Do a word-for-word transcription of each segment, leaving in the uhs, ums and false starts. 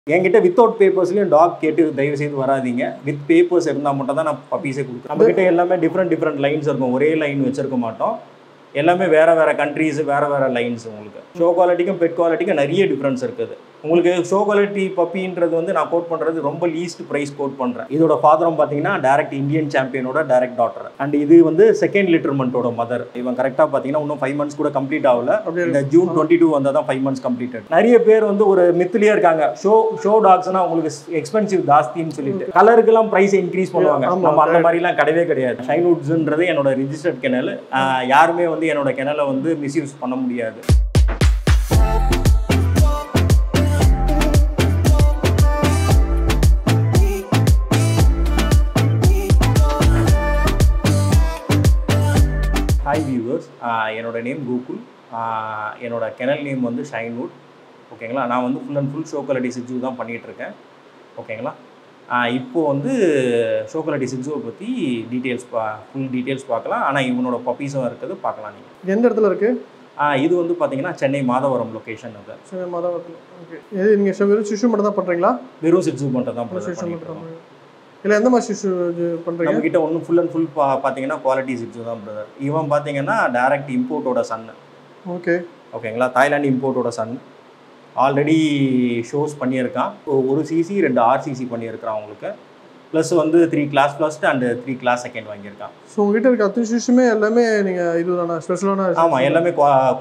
என்கிட்ட without பேப்பர்ஸ்லயும் talk கேட்டு தயவு செய்து வராதீங்க. வித் பேப்பர்ஸ் இருந்தால் மட்டும் தான் நான் பப்பீஸே கொடுக்குறேன். நம்மகிட்ட எல்லாமே டிஃப்ரெண்ட் டிஃப்ரெண்ட் லைன்ஸ் இருக்கும். ஒரே லைன் வச்சிருக்க மாட்டோம். எல்லாமே வேறு வேறு கண்ட்ரீஸ் வேறு வேறு லைன்ஸ். உங்களுக்கு ஷோ குவாலிட்டிக்கும் பெட் குவாலிட்டிக்கும் நிறைய டிஃப்ரென்ஸ் இருக்குது. உங்களுக்கு ஷோ குவாலிட்டி பப்பின்றது வந்து நான் கோட் பண்ணுறது ரொம்ப லீஸ்ட் ப்ரைஸ் கோட் பண்ணுறேன். இதோட ஃபாதரும் பார்த்தீங்கன்னா டேரக்ட் இந்தியன் சாம்பியனோட டேரக்ட் டாட்டர். அண்ட் இது வந்து செகண்ட் லிட்டர்மெண்ட்டோட மதர். இவன் கரெக்டாக பார்த்தீங்கன்னா இன்னும் ஃபைவ் மந்த்ஸ் கூட கம்ப்ளீட் ஆகல. இந்த ஜூன் டுவெண்ட்டி டூ வந்தால் தான் ஃபைவ் மந்த்ஸ் கம்ப்ளீட்டட். நிறைய பேர் வந்து ஒரு மித்துலேயே இருக்காங்க. ஷோ ஷோ டாக்ஸ்னா உங்களுக்கு எக்ஸ்பென்சிவ் ஜாஸ்தின்னு சொல்லிட்டு கலருக்கெல்லாம் ப்ரைஸ் இன்க்ரீஸ் பண்ணுவாங்க. நம்ம அந்த மாதிரிலாம் கிடையவே கிடையாது. ஷைன்வுட்ஸ்ன்றது என்னோட ரிஜிஸ்டர்ட் கெனல். யாருமே வந்து என்னோட கெனலை வந்து மிஸ்யூஸ் பண்ண முடியாது. ஹாய் வியூவர்ஸ், என்னோட நேம் கோகுல். என்னோட கெனல் நேம் வந்து ஷைன்வுட். ஓகேங்களா, நான் வந்து full and full show quality six தான் பண்ணிகிட்ருக்கேன். ஓகேங்களா, இப்போது வந்து ஷோ குவாலிட்டி சிக்ஸுவை பற்றி டீட்டெயில்ஸ் பா ஃபுல் டீட்டெயில்ஸ் பார்க்கலாம். ஆனால் இவனோட பப்பீஸும் இருக்குது, பார்க்கலாம். நீங்கள் எந்த இடத்துல இருக்குது? இது வந்து பார்த்தீங்கன்னா சென்னை மாதவரம் லொக்கேஷன். அது சென்னை மாதவரத்தில். ஓகே, இது நீங்கள் வெறும் சிஷு மட்டும் தான் பண்ணுறீங்களா? வெறும் சிக்ஸு மட்டும் தான் பண்ணுறோம். இல்லை, எந்த மாதிரி சிஷு பண்ணுறீங்க? நம்மக்கிட்ட ஒன்றும் ஃபுல் அண்ட் ஃபுல் பா பார்த்தீங்கன்னா குவாலிட்டி சிக்ஸு தான் பிரதர். இவன் பார்த்தீங்கன்னா டேரக்ட் இம்போர்ட்டோட சன்னு. ஓகே ஓகேங்களா, தாய்லாந்து இம்போர்ட்டோட சன். ஆல்ரெடி ஷோஸ் பண்ணியிருக்கான். ஒரு சிசி ரெண்டு ஆர்சிசி பண்ணியிருக்கான் உங்களுக்கு. ப்ளஸ் வந்து three class first and three class second வாங்கியிருக்கான். ஸோ உங்ககிட்ட இருக்க அத்தனை சிஷுமே எல்லாமே நீங்கள் இதுதானா ஸ்பெஷலான? ஆமாம், எல்லாமே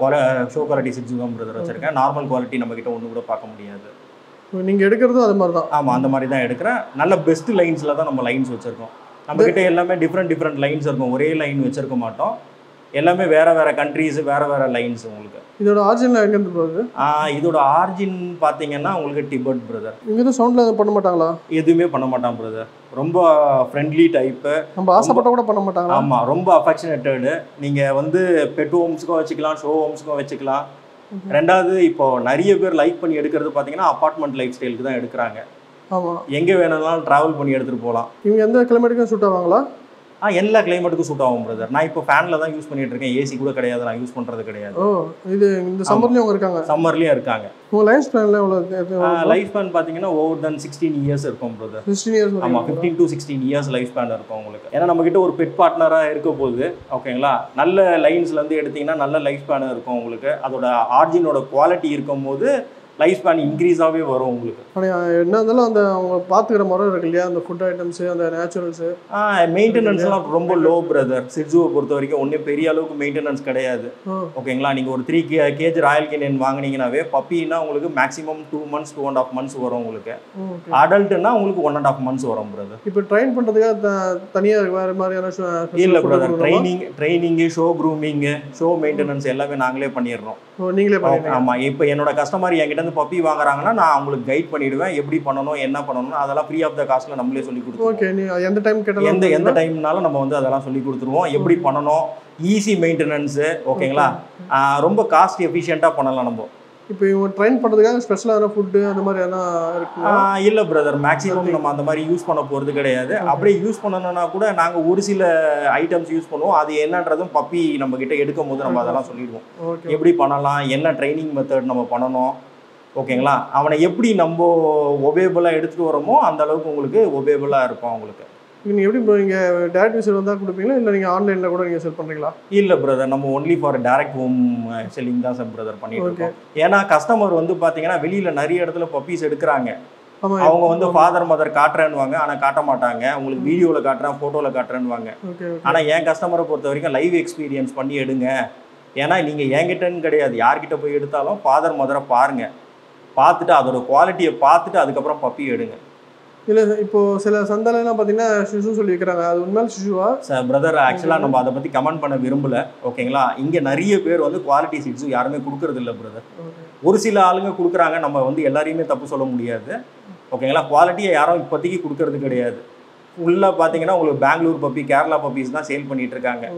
ஷோ குவாலிட்டி சிக்ஸு தான் பிரதர் வச்சுருக்கேன். நார்மல் குவாலிட்டி நம்மக்கிட்ட ஒன்று கூட பார்க்க முடியாது. நீங்கள் எடுக்கிறதும் அது மாதிரி தான்? ஆமாம், அந்த மாதிரி தான் எடுக்கிறேன். நல்ல பெஸ்ட் லைன்ஸில் தான் நம்ம லைன்ஸ் வச்சுருக்கோம். நம்மக்கிட்ட எல்லாமே டிஃப்ரெண்ட் டிஃப்ரெண்ட் லைன்ஸ் இருக்கும். ஒரே லைன் வச்சுருக்க மாட்டோம். எல்லாமே வேறு வேறு கண்ட்ரீஸ் வேறு வேறு லைன்ஸ். உங்களுக்கு இதோட ஆர்ஜின் எங்கேருந்து போகுது? இதோட ஆர்ஜின் பார்த்தீங்கன்னா உங்களுக்கு டிபெட் பிரதர். இங்கே எதுவும் சவுண்டில் எதுவும் பண்ண மாட்டாங்களா? எதுவுமே பண்ண மாட்டான் பிரதர். ரொம்ப ஃப்ரெண்ட்லி டைப்பு. நம்ம ஆசைப்பட்ட கூட பண்ண மாட்டாங்களா? ஆமாம், ரொம்ப அஃபெக்ஷனேட்டடு. நீங்கள் வந்து பெட் ஹோம்ஸுக்கும் வச்சுக்கலாம், ஷோ ஹோம்ஸுக்கும் வச்சுக்கலாம். ரெண்டாவது, இப்போ நிறைய பேர் லைக் பண்ணி எடுக்கிறது பார்த்தீங்கன்னா அப்பார்ட்மெண்ட் லைஃப் ஸ்டைலுக்கு தான் எடுக்கிறாங்க. ஆமாம், எங்கே வேணும்னாலும் ட்ராவல் பண்ணி எடுத்துகிட்டு போகலாம். இவங்க எந்த கிளைமேட்டுக்கும் சூட் ஆவாங்களா? ஆ, எல்லா கிளைமேட்டுக்கும் சூட் ஆகும் பிரதர். நான் இப்போ ஃபேனில் தான் யூஸ் பண்ணிட்டு இருக்கேன். ஏசி கூட கிடையாது, நான் யூஸ் பண்ணுறது கிடையாது. ஓ, இது இந்த சம்மர்லேயும் அவங்க இருக்காங்க? சம்மர்லேயும் இருக்காங்க. உங்கள் லைஃப் ஸ்பேனில் எவ்வளோ? லைஃப் ஸ்பேன் பார்த்தீங்கன்னா ஓவர் தென் சிக்ஸ்டீன் இயர்ஸ் இருக்கும் பிரதர். Sixteen years? ஆமாம், fifteen to sixteen years life span இருக்கும் உங்களுக்கு. ஏன்னா நம்மக்கிட்ட ஒரு பெட் பார்ட்னராக இருக்க போகுது. ஓகேங்களா, நல்ல லைன்ஸ்லேருந்து எடுத்திங்கன்னா நல்ல லைஃப் ஸ்பேன் இருக்கும் உங்களுக்கு. அதோட ஆர்ஜினோட குவாலிட்டி இருக்கும் போது லைஃப் ஸ்பேன் இன்க்ரீஸாகவே வரும் உங்களுக்கு. ஆனால் என்ன இருந்தாலும் அந்த அவங்க பார்த்துக்கிற முறை இருக்கு இல்லையா, அந்த ஃபுட் ஐட்டம்ஸு, அந்த நேச்சுரல்ஸு, மெயின்டெனன்ஸ்லாம் ரொம்ப லோ பிரதர். சிட்ஸுவை பொறுத்த வரைக்கும் ஒன்றும் பெரிய அளவுக்கு மெயின்டெனன்ஸ் கிடையாது. ஓகேங்களா, நீங்கள் ஒரு three K gauge Royal canine வாங்கினீங்கன்னாவே பப்பின்னா உங்களுக்கு maximum two months two and half months வரும் உங்களுக்கு. அடல்ட்டுன்னா உங்களுக்கு ஒன் அண்ட் ஆஃப் மந்த்ஸ் வரும் பிரதர். இப்போ ட்ரெயின் பண்ணுறதுக்காக தனியாக வேறு மாதிரியான? இல்லை brother, training training show grooming show maintenance எல்லாமே நாங்களே பண்ணிடுறோம். நீங்களே பண்ணுங்க? ஆமாம், இப்போ என்னோட கஸ்டமர் என்கிட்ட பப்பி வாங்குறாங்கன்னா நான் அவங்களுக்கு கைட் பண்ணிடுவேன். எப்படி பண்ணணும், என்ன பண்ணணும், அதெல்லாம் ஃப்ரீ ஆஃப் த காஸ்ட்ல நம்மளே சொல்லி கொடுத்துருவோம். ஓகே, நீ எந்த டைம் கேட்டாலும் எந்த எந்த டைம்னாலும் நம்ம வந்து அதெல்லாம் சொல்லி கொடுத்துருவோம். எப்படி பண்ணணும், ஈஸி மெயின்டெனன்ஸு. ஓகேங்களா, ரொம்ப காஸ்ட் எஃபிஷியண்ட்டாக பண்ணலாம் நம்ம. இப்போ இவங்க ட்ரெயின் பண்ணுறதுக்காக ஸ்பெஷலான ஃபுட்டு அந்த மாதிரி எதனா இருக்குங்களா? இல்லை பிரதர், மேக்ஸிமம் நம்ம அந்த மாதிரி யூஸ் பண்ண போகிறது கிடையாது. அப்படியே யூஸ் பண்ணணும்னா கூட நாங்கள் ஒரு சில ஐட்டம்ஸ் யூஸ் பண்ணுவோம். அது என்னன்றதும் பப்பி நம்மக்கிட்ட எடுக்கும் போது நம்ம அதெல்லாம் சொல்லிடுவோம். எப்படி பண்ணலாம், என்ன ட்ரைனிங் மெத்தட் நம்ம பண்ணணும். ஓகேங்களா, அவனை எப்படி நம்ம ஒபேபிளாக எடுத்துகிட்டு வரோமோ அந்த அளவுக்கு உங்களுக்கு ஒபேபிளாக இருக்கும் அவங்களுக்கு. நீங்கள் எப்படி இப்போ நீங்கள் டேரக்ட் விசிட் வந்தால் கொடுப்பீங்களா, இல்லை நீங்கள் ஆன்லைனில் கூட நீங்கள் செல் பண்ணுறீங்களா? இல்லை பிரதர், நம்ம only for direct home selling தான் சார் பிரதர் பண்ணிட்டு இருக்கோம். ஏன்னா கஸ்டமர் வந்து பார்த்தீங்கன்னா வெளியில் நிறைய இடத்துல பப்பீஸ் எடுக்கிறாங்க. அவங்க வந்து ஃபாதர் மதர் காட்டுறேன்னுவாங்க, ஆனால் காட்ட மாட்டாங்க. உங்களுக்கு வீடியோவில் காட்டுறேன், ஃபோட்டோவில் காட்டுறேன்னுவாங்க. ஆனால் என் கஸ்டமரை பொறுத்த வரைக்கும் லைவ் எக்ஸ்பீரியன்ஸ் பண்ணி எடுங்க. ஏன்னா நீங்கள் என்கிட்டன்னு கிடையாது, யார்கிட்ட போய் எடுத்தாலும் ஃபாதர் மதரை பாருங்கள். பார்த்துட்டு அதோட குவாலிட்டியை பார்த்துட்டு அதுக்கப்புறம் பப்பி எடுங்க. இல்லை, இப்போது சில சந்தாலெல்லாம் பார்த்தீங்கன்னா சிஷு சொல்லி வைக்கிறாங்க, அது உண்மையில சிஷுவா? சார் பிரதர், ஆக்சுவலாக நம்ம அதை பற்றி கமெண்ட் பண்ண விரும்பலை. ஓகேங்களா, இங்கே நிறைய பேர் வந்து குவாலிட்டி சிட்ஸு யாருமே கொடுக்கறது இல்லை பிரதர். ஒரு சில ஆளுங்க கொடுக்குறாங்க, நம்ம வந்து எல்லாரையுமே தப்பு சொல்ல முடியாது. ஓகேங்களா, குவாலிட்டியை யாரும் இப்போதைக்கு கொடுக்கறது கிடையாது. ஃபுல்லாக பார்த்தீங்கன்னா உங்களுக்கு பெங்களூர் பப்பி, கேரளா பப்பீஸ் தான் சேல் பண்ணிட்டு இருக்காங்க.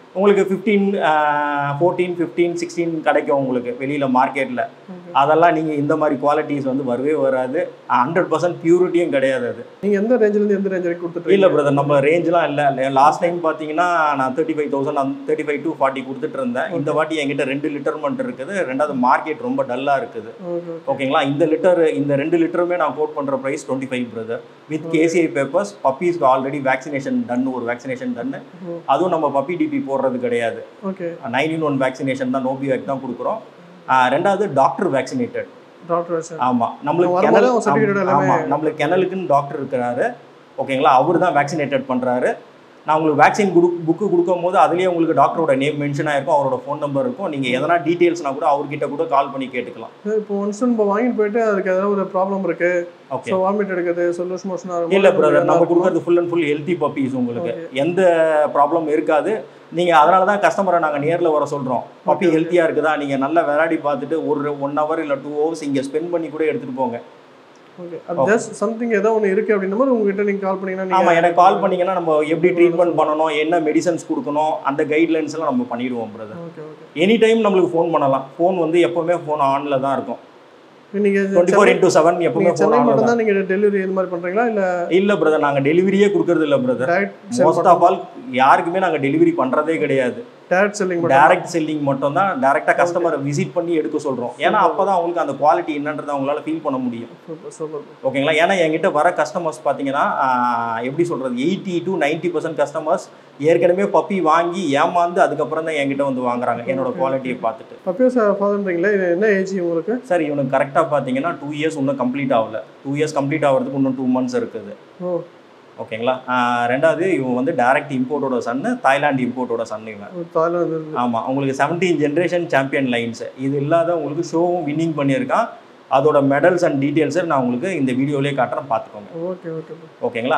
உங்களுக்கு ஃபிஃப்டீன் ஃபோர்டீன் ஃபிஃப்டீன் சிக்ஸ்டீன் கிடைக்கும் உங்களுக்கு வெளியில் மார்க்கெட்டில். அதெல்லாம் நீங்கள் இந்த மாதிரி குவாலிட்டிஸ் வந்து வரவே வராது. ஹண்ட்ரட் பர்சன்ட் பியூரிட்டியும் கிடையாது அது. நீங்கள் எந்த ரேஞ்சிலேருந்து எந்த ரேஞ்ச் வரைக்கும் கொடுத்துட்டு? இல்லை பிரதர், நம்ம ரேஞ்செலாம் இல்லை. லாஸ்ட் டைம் பார்த்தீங்கன்னா நான் thirty five thousand thirty five to forty கொடுத்துட்டு இருந்தேன். இந்த வாட்டி என்கிட்ட ரெண்டு லிட்டர்மெண்ட் இருக்குது. ரெண்டாவது மார்க்கெட் ரொம்ப டல்லாக இருக்குது. ஓகேங்களா, இந்த லிட்டர் இந்த ரெண்டு லிட்டருமே நான் கோட் பண்ணுற price twenty five brother. With KCI papers. பப்பீஸ்க்கு ஆல்ரெடி வேக்சினேஷன் டன்னு, ஒரு வேக்சினேஷன் டன்னு. அதுவும் நம்ம பப்பி டிபி போடுறது கிடையாது. Okay, nine in one vaccination தான், நோபிவேக் தான் கொடுக்குறோம். ரெண்டாவது டாக்டர் வேக்சினேட்டட். டாக்டர் ஆமாம், நம்மளுக்கு கெனல் ஆமாம் நம்மளுக்கு கெனலுக்குன்னு டாக்டர் இருக்கிறாரு. ஓகேங்களா, அவர் தான் வேக்சினேட்டட் பண்ணுறாரு. நான் உங்களுக்கு வேக்சின் குடு புக்கு கொடுக்கும் போது அதுலேயே உங்களுக்கு டாக்டரோட நேம் மென்ஷன் ஆகிருக்கும், அவரோட ஃபோன் நம்பர் இருக்கும். நீங்கள் எதனா டீட்டெயில்ஸ்னா கூட அவர்கிட்ட கூட கால் பண்ணி கேட்டுக்கலாம். இப்போ ஒன்ஸ் நம்ம வாங்கிட்டு போயிட்டு அதுக்கு ஏதாவது ஒரு ப்ராப்ளம் இருக்கு, ஓகே, ஸோ வாமிட் எடுக்குது, சொல்யூஸ் மோஷன் ஆகும். இல்லை பிரதர், நம்ம கொடுக்குறது full and full healthy puppies. உங்களுக்கு எந்த ப்ராப்ளம் இருக்காது. நீங்கள் அதனால தான் கஸ்டமரை நாங்கள் நேரில் வர சொல்கிறோம். பப்பி ஹெல்த்தியாக இருக்குதா, நீங்கள் நல்லா விளையாடி பார்த்துட்டு ஒரு ஒன் ஹவர் இல்லை டூ ஹவர்ஸ் இங்கே ஸ்பெண்ட் பண்ணி கூட எடுத்துகிட்டு போங்க. ஓகே, அது ஜஸ்ட் சம்திங் ஏதோ ஒன்று இருக்குது அப்படின்ற மாதிரி உங்ககிட்ட நீங்கள் கால் பண்ணிங்கன்னா? ஆமாம், எனக்கு கால் பண்ணிங்கன்னா நம்ம எப்படி ட்ரீட்மெண்ட் பண்ணணும், என்ன மெடிசன்ஸ் கொடுக்கணும், அந்த கைட்லைன்ஸ் எல்லாம் நம்ம பண்ணிடுவோம் brother. Okay okay, any time நம்மளுக்கு ஃபோன் பண்ணலாம். ஃபோன் வந்து எப்போவுமே ஃபோன் ஆனில் தான் இருக்கும். நீங்கள் டுவெண்ட்டி ஃபோர் இன்டூ செவன் எப்பவுமே சென்னை மட்டும் தான் நீங்கள் டெலிவரி இந்த மாதிரி பண்ணுறீங்களா? இல்லை இல்லை பிரதர், நாங்கள் டெலிவரியே கொடுக்கறது இல்லை பிரதர். மோஸ்ட் ஆஃப் ஆல் யாருக்குமே நாங்கள் டெலிவரி பண்ணுறதே கிடையாது. டேரக்ட் செல்லிங் டேரக்ட் செல்லிங் மட்டும் தான். டேரெக்டாக கஸ்டமரை விசிட் பண்ணி எடுக்க சொல்கிறோம். ஏன்னா அப்போ தான் அவங்களுக்கு அந்த குவாலிட்டி என்னன்றதை அவங்களால ஃபீல் பண்ண முடியும். ஓகேங்களா, ஏன்னா என்கிட்ட வர கஸ்டமர்ஸ் பார்த்தீங்கன்னா எப்படி சொல்கிறது, eighty to ninety percent customers ஏற்கனவே பப்பி வாங்கி ஏமாந்து அதுக்கப்புறம் தான் என்கிட்ட வந்து வாங்குறாங்க என்னோட குவாலிட்டியை பார்த்துட்டு. பப்பியை ஃபாதர்ன்றீங்களா? இது என்ன ஏஜ் உங்களுக்கு? சார் இவனுக்கு கரெக்டாக பார்த்தீங்கன்னா டூ இயர்ஸ் இன்னும் கம்ப்ளீட் ஆகல. டூ இயர்ஸ் கம்ப்ளீட் ஆகிறதுக்கு இன்னும் டூ மந்த்ஸ் இருக்குது. ஓ, ஓகேங்களா. ரெண்டாவது இவன் வந்து டைரக்ட் இம்போர்ட்டோட சன்னு, தாய்லாந்து இம்போர்ட்டோட சன்னு இவன். ஆமாம், உங்களுக்கு செவன்டீன் ஜென்ரேஷன் சாம்பியன் லைன்ஸ். இது இல்லாத உங்களுக்கு ஷோவும் வின்னிங் பண்ணியிருக்கான். அதோட மெடல்ஸ் அண்ட் டீட்டெயில்ஸை நான் உங்களுக்கு இந்த வீடியோலேயே காட்டுறேன், பார்த்துக்கோங்க. ஓகே ஓகே ஓகேங்களா.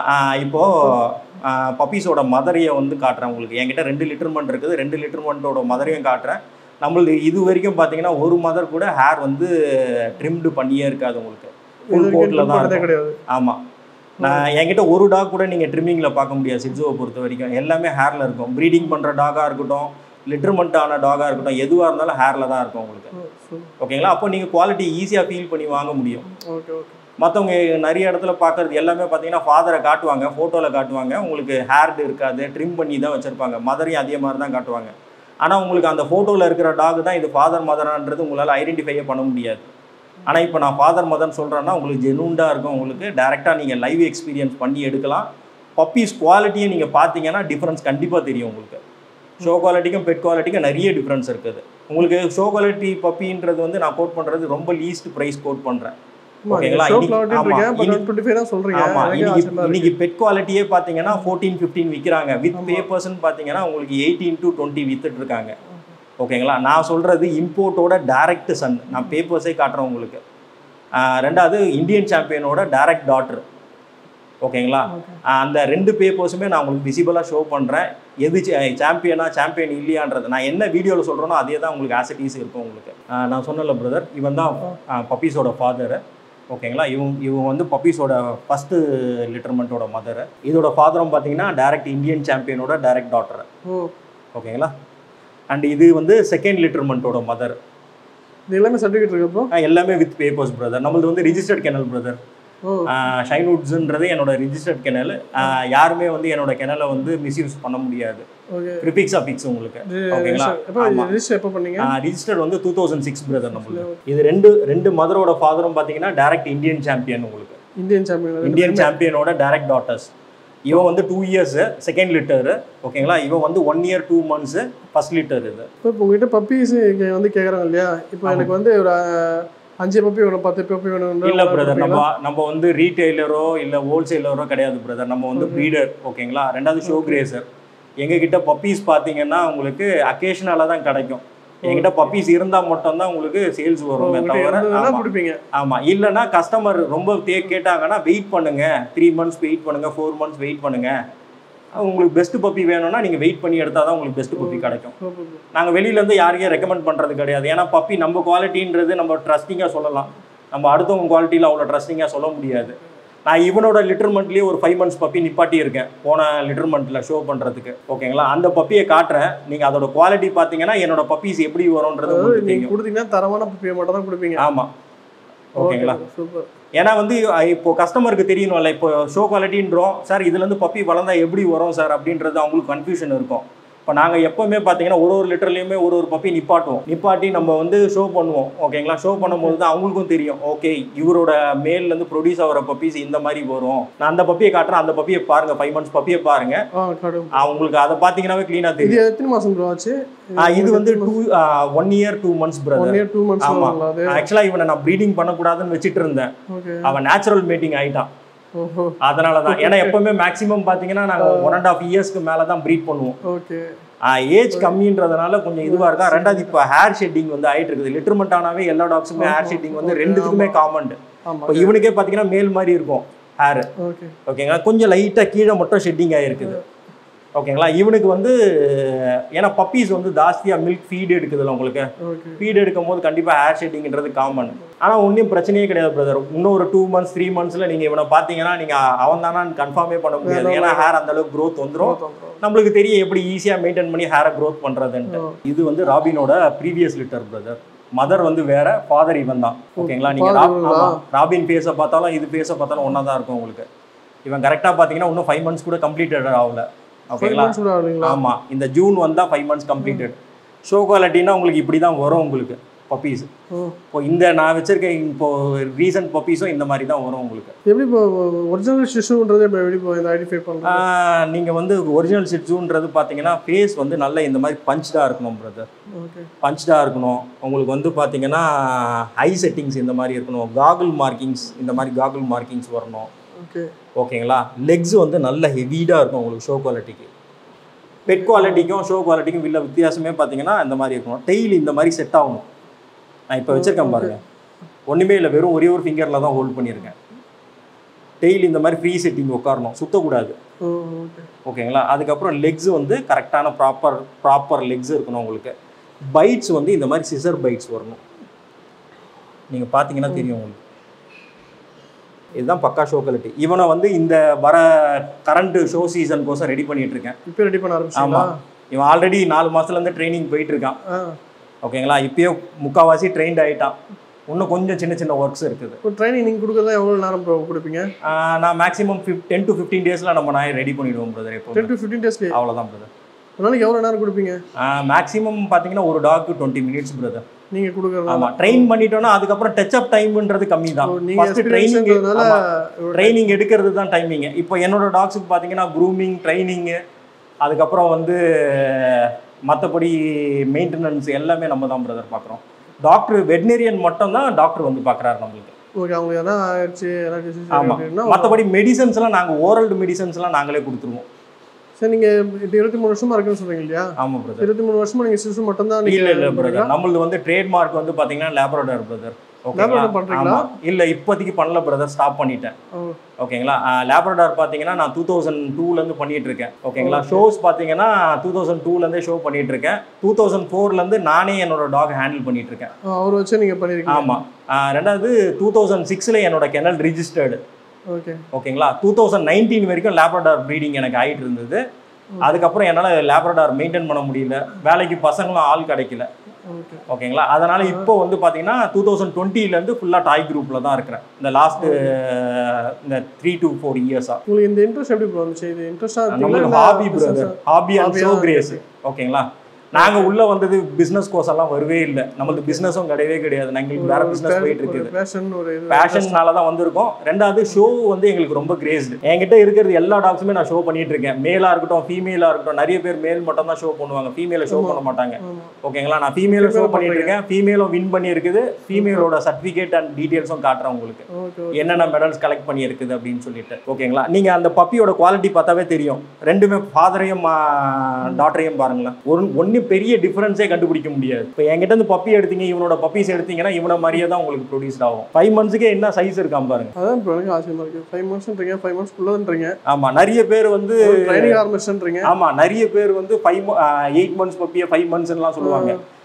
இப்போது பப்பீஸோட மதரையை வந்து காட்டுறேன் உங்களுக்கு. என்கிட்ட ரெண்டு லிட்டர்மெண்ட் இருக்குது. ரெண்டு லிட்டர்மெண்ட்டோட மதரையும் காட்டுறேன். நம்மளுக்கு இது வரைக்கும் பார்த்தீங்கன்னா ஒரு மதர் கூட ஹேர் வந்து ட்ரிம்டு பண்ணியே இருக்காது உங்களுக்கு. ஃபுல் கோட்டில் தான் கிடையாது. ஆமாம், நான் என்கிட்ட ஒரு டாக் கூட நீங்கள் ட்ரிம்மிங்கில் பார்க்க முடியாது. சிட்ஸோவை பொறுத்த வரைக்கும் எல்லாமே ஹேரில் இருக்கும். ப்ரீடிங் பண்ணுற டாகாக இருக்கட்டும், லிட்டர்மெண்ட் ஆன டாகாக இருக்கட்டும், எதுவாக இருந்தாலும் ஹேரில் தான் இருக்கும் உங்களுக்கு. ஓகேங்களா, அப்போ நீங்கள் குவாலிட்டி ஈஸியாக ஃபீல் பண்ணி வாங்க முடியும். Okay okay. மற்றவங்க நிறைய இடத்துல பார்க்குறது எல்லாமே பார்த்தீங்கன்னா ஃபாதரை காட்டுவாங்க, ஃபோட்டோவில் காட்டுவாங்க, உங்களுக்கு ஹேர்டு இருக்காது, ட்ரிம் பண்ணி தான் வச்சுருப்பாங்க. மதரையும் அதே மாதிரி தான் காட்டுவாங்க. ஆனால் உங்களுக்கு அந்த ஃபோட்டோவில் இருக்கிற டாக் தான் இது ஃபாதர் மதரான்றது உங்களால் ஐடென்டிஃபையே பண்ண முடியாது. ஆனால் இப்போ நான் ஃபாதர் மதர்னு சொல்கிறேன்னா உங்களுக்கு ஜெனூண்டாக இருக்கும். உங்களுக்கு டேரெக்டாக நீங்கள் லைவ் எக்ஸ்பீரியன்ஸ் பண்ணி எடுக்கலாம். பப்பீஸ் குவாலிட்டியை நீங்கள் பார்த்தீங்கன்னா டிஃப்ரென்ஸ் கண்டிப்பாக தெரியும் உங்களுக்கு. ஷோ குவாலிட்டிக்கும் பெட் குவாலிட்டிக்கும் நிறைய டிஃப்ரென்ஸ் இருக்குது. உங்களுக்கு ஷோ குவாலிட்டி பப்பின்றது வந்து நான் கோட் பண்ணுறது ரொம்ப லீஸ்ட் ப்ரைஸ் கோட் பண்ணுறேன். ஓகேங்களா, இன்னைக்கு பெட் குவாலிட்டியே பார்த்தீங்கன்னா ஃபோர்டீன் ஃபிஃப்டீன் விற்கிறாங்க. வித் பேப்பர்ஸ்ன்னு பார்த்தீங்கன்னா உங்களுக்கு எயிட்டீன் டு டுவெண்ட்டி வித்துட்டு இருக்காங்க. ஓகேங்களா, நான் சொல்கிறது இம்போர்ட்டோட டைரக்ட் சன். நான் பேப்பர்ஸே காட்டுறேன் உங்களுக்கு. ரெண்டாவது இந்தியன் சாம்பியனோட டைரக்ட் டாட்டர். ஓகேங்களா, அந்த ரெண்டு பேப்பர்ஸுமே நான் உங்களுக்கு விசிபிளாக ஷோ பண்ணுறேன். எது சாம்பியனா சாம்பியன் இல்லையான்றது நான் என்ன வீடியோவில் சொல்கிறேனோ அதே தான் உங்களுக்கு ஆசிட்டிஸ் இருக்கும் உங்களுக்கு. நான் சொன்னல பிரதர், இவன் தான் பப்பீஸோட ஃபாதரு. ஓகேங்களா, இவன் இவன் வந்து பப்பீஸோட ஃபஸ்ட்டு லிட்டர்மெண்ட்டோட மதரு. இதோட ஃபாதரும் பார்த்தீங்கன்னா டைரக்ட் இந்தியன் சாம்பியனோட டைரக்ட் டாட்டர். ஓகேங்களா, அண்ட் இது வந்து செகண்ட் லிட்டர்மெண்ட்டோட மதர். இது எல்லாமே சர்டிஃபிகேட் இருக்கு. எல்லாமே வித் பேப்பர்ஸ் பிரதர். நம்மளது வந்து ரிஜிஸ்டர்ட் கெனல் பிரதர். ஷைன்வுட்ஸ்ன்றது என்னோட ரிஜிஸ்டர்ட் கெனல். யாருமே வந்து என்னோட கெனலை வந்து மிஸ்யூஸ் பண்ண முடியாது. ப்ரிஃபிக்ஸ் அஃபிக்ஸ் உங்களுக்கு. ஓகேங்களா, ரிஜிஸ்டர்ட் வந்து டூ தௌசண்ட் சிக்ஸ் பிரதர் நம்மளுக்கு. இது ரெண்டு ரெண்டு மதரோட ஃபாதரும் பார்த்தீங்கன்னா டைரக்ட் இந்தியன் சாம்பியன் உங்களுக்கு. இந்தியன் சாம்பியன் இந்தியன் சாம்பியனோட டைரக்ட் டாட்டர்ஸ். இவன் வந்து டூ இயர்ஸ் செகண்ட் லிட்டரு. ஓகேங்களா, இவன் வந்து one year two months first litter. இது இப்போ இப்போ உங்ககிட்ட பப்பீஸ் இங்கே வந்து கேட்குறாங்க இல்லையா? இப்போ எனக்கு வந்து ஒரு அஞ்சு பப்பி வேணும், பத்து பப்பி வேணும். இல்லை பிரதர், நம்ம நம்ம வந்து ரீட்டைலரோ இல்லை ஹோல்சேலரோ கிடையாது பிரதர். நம்ம வந்து ப்ரீடர். ஓகேங்களா, ரெண்டாவது ஷோ கிரேசர். எங்ககிட்ட பப்பீஸ் பார்த்தீங்கன்னா உங்களுக்கு அக்கேஷனலாக தான் கிடைக்கும். என்கிட்ட பப்பீஸ் இருந்தால் மட்டும்தான் உங்களுக்கு சேல்ஸ் வரும் தவிர. ஆமாம், இல்லைன்னா கஸ்டமர் ரொம்ப தே கேட்டாங்கன்னா வெயிட் பண்ணுங்க, த்ரீ மந்த்ஸ் வெயிட் பண்ணுங்க, ஃபோர் மந்த்ஸ் வெயிட் பண்ணுங்க. உங்களுக்கு பெஸ்ட் பப்பி வேணும்னா நீங்கள் வெயிட் பண்ணி எடுத்தால் தான் உங்களுக்கு பெஸ்ட் பப்பி கிடைக்கும். நாங்கள் வெளியிலேருந்து யாருக்கே ரெக்கமெண்ட் பண்ணுறது கிடையாது. ஏன்னா பப்பி நம்ம குவாலிட்டின்றது நம்ம ட்ரஸ்டிங்காக சொல்லலாம். நம்ம அடுத்தவங்க குவாலிட்டியில் அவ்வளோ ட்ரஸ்டிங்காக சொல்ல முடியாது. நான் இவனோட லிட்டர்மெண்ட்லேயே ஒரு ஃபைவ் மந்த்ஸ் பப்பி நிப்பாட்டி இருக்கேன் போன லிட்டர்மெண்ட்டில் ஷோ பண்ணுறதுக்கு. ஓகேங்களா, அந்த பப்பியை காட்டுறேன். நீங்கள் அதோட குவாலிட்டி பார்த்தீங்கன்னா என்னோட பப்பீஸ் எப்படி வரும்ன்றது நீங்கள் கொடுத்தீங்கன்னா தரமான பப்பியை மட்டும் தான் கொடுப்பீங்க. ஆமாம், ஓகேங்களா. சூப்பர். ஏன்னா வந்து இப்போ கஸ்டமருக்கு தெரியணும்ல, இப்போ ஷோ குவாலிட்டின்றோம் சார், இதுலேருந்து பப்பி வளர்ந்தா எப்படி வரும் சார் அப்படின்றது அவங்களுக்கு கன்ஃபியூஷன் இருக்கும். இப்போ நாங்கள் எப்போவுமே பார்த்தீங்கன்னா ஒரு ஒரு லிட்டர்லேயுமே ஒரு ஒரு பப்பி நிப்பாட்டுவோம். நிப்பாட்டி நம்ம வந்து ஷோ பண்ணுவோம். ஓகேங்களா, ஷோ பண்ணும்போது தான் அவங்களுக்கும் தெரியும், ஓகே இவரோட மேல்லேருந்து ப்ரொடியூஸ் ஆகிற பப்பீஸ் இந்த மாதிரி வரும். நான் அந்த பப்பியை காட்டுறேன், அந்த பப்பியை பாருங்கள், ஃபைவ் மந்த்ஸ் பப்பியை பாருங்கள். உங்களுக்கு அதை பார்த்தீங்கன்னாவே க்ளீனாக தெரியும். எத்தனை மாதம் ப்ரோ ஆச்சு? இது வந்து two one year two months brother. Two months. ஆமாம், ஆக்சுவலாக இவனை நான் ப்ரீடிங் பண்ணக்கூடாதுன்னு வச்சுட்டு இருந்தேன். அவன் நேச்சுரல் மேட்டிங் ஆகிட்டான். அதனால தான். ஏன்னா எப்பவுமே மேக்ஸிமம் பார்த்தீங்கன்னா நாங்கள் ஒன் அண்ட் ஆஃப் இயர்ஸ்க்கு மேலே தான் ப்ரீட் பண்ணுவோம். ஓகே. ஏஜ் கம்மின்றதுனால கொஞ்சம் இதுவாக இருக்கா. ரெண்டாவது இப்போ ஹேர் ஷெட்டிங் வந்து ஆகிட்டு இருக்குது. லிட்டர்மெண்ட் ஆனாவே எல்லா டாக்ஸுமே ஹேர் ஷெட்டிங் வந்து ரெண்டுத்துக்குமே காமன். இப்போ இவனுக்கே பார்த்தீங்கன்னா மேல் மாதிரி இருக்கும் ஹேர். ஓகேங்களா, கொஞ்சம் லைட்டாக கீழே மட்டும் ஷெட்டிங் ஆகிருக்குது. ஓகேங்களா, இவனுக்கு வந்து ஏன்னா பப்பீஸ் வந்து ஜாஸ்தியாக மில்க் ஃபீடு எடுக்குதுல்ல, உங்களுக்கு ஃபீடு எடுக்கும் போது கண்டிப்பாக ஹேர் ஷெட்டிங்கிறது காமன். ஆனால் ஒன்றும் பிரச்சனையே கிடையாது பிரதர். இன்னும் ஒரு டூ மந்த்ஸ் த்ரீ மந்த்ஸில் நீங்கள் இவனை பார்த்தீங்கன்னா நீங்கள் அவன் தானான்னு கன்ஃபார்மே பண்ண முடியாது. ஏன்னா ஹேர் அந்தளவுக்கு க்ரோத் வந்துடும். நம்மளுக்கு தெரியும் எப்படி ஈஸியாக மெயின்டைன் பண்ணி ஹேரை க்ரோத் பண்ணுறதுன்ட்டு. இது வந்து ராபினோட ப்ரீவியஸ் லிட்டர் பிரதர். மதர் வந்து வேற, ஃபாதர் இவன் தான். ஓகேங்களா, நீங்கள் ராபின் ஃபேஸை பார்த்தாலும் இது ஃபேஸை பார்த்தாலும் ஒன்றா தான் இருக்கும் உங்களுக்கு. இவன் கரெக்டாக பார்த்தீங்கன்னா இன்னும் ஃபைவ் மந்த்ஸ் கூட கம்ப்ளீட்டட் ஆகல. ஓகேங்களா, ஆமாம், இந்த ஜூன் வந்தால் ஃபைவ் மந்த்ஸ் கம்ப்ளீட்டட். ஷோ குவாலிட்டின்னா உங்களுக்கு இப்படி தான் வரும் உங்களுக்கு பப்பீஸ். இப்போ இந்த நான் வச்சிருக்கேன் இப்போ ரீசன்ட் பப்பீஸும் இந்த மாதிரி தான் வரும் உங்களுக்கு. எப்படி இப்போ ஒரிஜினல் ஷிட்ஸுன்றது எப்படி இப்போ இதை ஐடென்டிஃபை பண்ணுறது? நீங்கள் வந்து ஒரிஜினல் ஷிட்ஸுன்றது பார்த்தீங்கன்னா ஃபேஸ் வந்து நல்ல இந்த மாதிரி பஞ்ச்டாக இருக்கணும் பிரதர். ஓகே, பஞ்ச்டாக இருக்கணும். உங்களுக்கு வந்து பார்த்தீங்கன்னா ஐ செட்டிங்ஸ் இந்த மாதிரி இருக்கணும். காகுல் மார்க்கிங்ஸ் இந்த மாதிரி காகுல் மார்க்கிங்ஸ் வரணும். ஓகே, ஓகேங்களா, லெக்ஸ் வந்து நல்ல ஹெவியாக இருக்கும் உங்களுக்கு ஷோ குவாலிட்டிக்கு. பெட் குவாலிட்டிக்கும் ஷோ குவாலிட்டிக்கும் உள்ள வித்தியாசமே பார்த்தீங்கன்னா இந்த மாதிரி இருக்கணும். டெய்லி இந்த மாதிரி செட் ஆகணும். நான் இப்போ வச்சுருக்கேன் பாருங்கள், ஒன்றுமே இல்லை, வெறும் ஒரே ஒரு ஃபிங்கரில் தான் ஹோல்ட் பண்ணியிருக்கேன். டெய்லி இந்த மாதிரி ஃப்ரீ செட்டிங் உட்காரணும், சுற்றக்கூடாது. ஓகேங்களா, அதுக்கப்புறம் லெக்ஸ் வந்து கரெக்டான ப்ராப்பர் ப்ராப்பர் லெக்ஸ் இருக்கணும் உங்களுக்கு. பைட்ஸ் வந்து இந்த மாதிரி சிசர் பைட்ஸ் வரணும். நீங்கள் பார்த்தீங்கன்னா தெரியும் உங்களுக்கு. இதுதான் பக்கா ஷோ குவாலிட்டி. இவனை வந்து இந்த வர கரண்ட் ஷோ சீசன் கோசம் ரெடி பண்ணிட்டு இருக்கேன். இப்போ ரெடி பண்ண ஆரம்பிச்சா? ஆமாம், இவன் ஆல்ரெடி நாலு மாதத்துலேருந்து ட்ரைனிங் போயிட்டு இருக்கான். ஓகேங்களா, இப்போயே முக்கால்வாசி ட்ரெயின்ட் ஆகிட்டான். இன்னும் கொஞ்சம் சின்ன சின்ன ஒர்க்ஸ் இருக்குது. இப்போ ட்ரைனிங் நீங்கள் கொடுக்குறதா எவ்வளோ நேரம் கொடுப்பீங்க? நான் maximum fif ten to fifteen டேஸில் நம்ம நான் ரெடி பண்ணிவிடுவோம் பிரதர். இப்போ டென் டு ஃபிஃப்டீன் டேஸ்லேயே? அவ்வளோதான் பிரதர். ஒரு நாளைக்கு எவ்வளோ நேரம் கொடுப்பீங்க? மேக்ஸிமம் பார்த்தீங்கன்னா ஒரு டாக்கு டுவெண்ட்டி மினிட்ஸ் பிரதர் நீங்கள் கொடுக்குறது. ஆமாம், ட்ரெயின் பண்ணிட்டோன்னா அதுக்கப்புறம் டச் அப் டைம்ன்றது கம்மி தான். ஃபஸ்ட்டு ட்ரைனிங் ட்ரைனிங் எடுக்கிறது தான் டைமிங்கு. இப்போ என்னோட டாக்ஸுக்கு பார்த்தீங்கன்னா க்ரூமிங், ட்ரைனிங்கு, அதுக்கப்புறம் வந்து மற்றபடி மெயின்டெனன்ஸ் எல்லாமே நம்ம தான் பிரதர் பார்க்குறோம். டாக்டர் வெட்னரியன் மட்டும் தான் டாக்டர் வந்து பார்க்குறாரு நம்மளுக்கு. ஓகே, அவங்க எதனா ஆயிடுச்சு. ஆமாம், மற்றபடி மெடிசன்ஸ்லாம் நாங்கள் ஓரல் மெடிசன்ஸ்லாம் நாங்களே கொடுத்துருவோம். சார் நீங்கள் இருபத்தி மூணு வருஷமா இருக்குன்னு சொல்றீங்க இல்லையா? ஆமாம் பிரதர், இருபத்தி மூணு வருஷமா நீங்கள் சிசு மட்டும் தான்? இல்லை இல்லை பிரதர், நம்மளது வந்து ட்ரேட்மார்க் வந்து பார்த்தீங்கன்னா லேப்ரடார் பிரதர். பண்ணுறீங்களா? இல்லை, இப்போதைக்கு பண்ணல பிரதர், ஸ்டாப் பண்ணிட்டேன். ஓகேங்களா, லேப்ரடார் பார்த்தீங்கன்னா நான் டூ தௌசண்ட் டூலேருந்து பண்ணிட்டு இருக்கேன். ஓகேங்களா, ஷோஸ் பார்த்தீங்கன்னா டூ தௌசண்ட் டூலேருந்தே ஷோ பண்ணிட்டு இருக்கேன். டூ தௌசண்ட் ஃபோர்லேருந்து நானே என்னோட டாக் ஹேண்டில் பண்ணிட்டு இருக்கேன். அவர் வச்சு நீங்கள் பண்ணியிருக்கீங்க? ஆமாம். ரெண்டாவது டூ தௌசண்ட் சிக்ஸில் என்னோட கெனல் ரிஜிஸ்டர்டு. ஓகே, ஓகேங்களா, டூ தௌசண்ட் நைன்டீன் வரைக்கும் லேப்ரடார் ப்ரீடிங் எனக்கு ஆகிட்டு இருந்தது. அதுக்கப்புறம் என்னால் லேப்ரடார் மெயின்டைன் பண்ண முடியல, வேலைக்கு பசங்களும் ஆள் கிடைக்கல. ஓகேங்களா, அதனால் இப்போ வந்து பார்த்தீங்கன்னா டூ தௌசண்ட் டுவெண்ட்டிலேருந்து ஃபுல்லாக டாய் குரூப்பில் தான் இருக்கிறேன் இந்த லாஸ்ட்டு இந்த த்ரீ டு ஃபோர் இயர்ஸாக. உங்களுக்கு இந்த இன்ட்ரெஸ்ட் எப்படி வந்துச்சு? இது இன்ட்ரெஸ்டாக நம்மளுக்கு hobby brother, hobby and show craze. ஓகேங்களா, நாங்கள் உள்ளே வந்தது பிஸ்னஸ் கோர்ஸ் எல்லாம் வரவே இல்லை. நம்மளுக்கு பிஸ்னஸும் கிடையவே கிடையாது. எங்களுக்கு வேற பிஸ்னஸ் போயிட்டு இருக்குது. பேஷன்னால தான் வந்திருக்கோம். ரெண்டாவது ஷோ வந்து எங்களுக்கு ரொம்ப கிரேஸ்டு. என்கிட்ட இருக்கிறது எல்லா டாக்ஸுமே நான் ஷோ பண்ணிட்டு இருக்கேன். மேலாக இருக்கட்டும் ஃபீமேலாக இருக்கட்டும். நிறைய பேர் மேல் மட்டும் தான் ஷோ பண்ணுவாங்க, ஃபீமேலை ஷோ பண்ண மாட்டாங்க. ஓகேங்களா, நான் ஃபீமேலும் ஷோ பண்ணிட்டு இருக்கேன். ஃபீமேலும் வின் பண்ணி இருக்குது. ஃபீமேலோட சர்டிஃபிகேட் அண்ட் டீட்டெயில்ஸும் காட்டுறேன் உங்களுக்கு, என்னென்ன மெடல்ஸ் கலெக்ட் பண்ணி இருக்குது அப்படின்னு சொல்லிட்டு. ஓகேங்களா, நீங்கள் அந்த பப்பியோட குவாலிட்டி பார்த்தாவே தெரியும். ரெண்டுமே ஃபாதரையும் டாட்டரையும் பாருங்களேன். ஒரு ஒன்று பெரிய டிஃபரன்ஸே கண்டுபிடிக்க முடியாது. இப்போ என்கிட்ட இருந்து பப்பி எடுத்தீங்க, இவனோட பப்பீஸ் எடுத்தீங்கன்னா இவன மாதிரியே தான் உங்களுக்கு ப்ரொடியூஸ் ஆகும். ஃபைவ் மந்த்ஸ்க்கே என்ன சைஸ் இருக்காம பாருங்க. அதான் இப்போ எனக்கு ஆச்சரியமா இருக்கு. ஃபைவ் மந்த்ஸ்ன்றீங்க, ஃபைவ் மந்த்ஸ் குள்ளன்றீங்க. ஆமா, நிறைய பேர் வந்து ட்ரைனிங் ஆரம்பிச்சுன்றீங்க. ஆமா, நிறைய பேர் வந்து ஃபைவ் எயிட் மந்த்ஸ் பப்பியை ஃபைவ் மந்த்ஸ்லாம் சொல்லுவாங்க.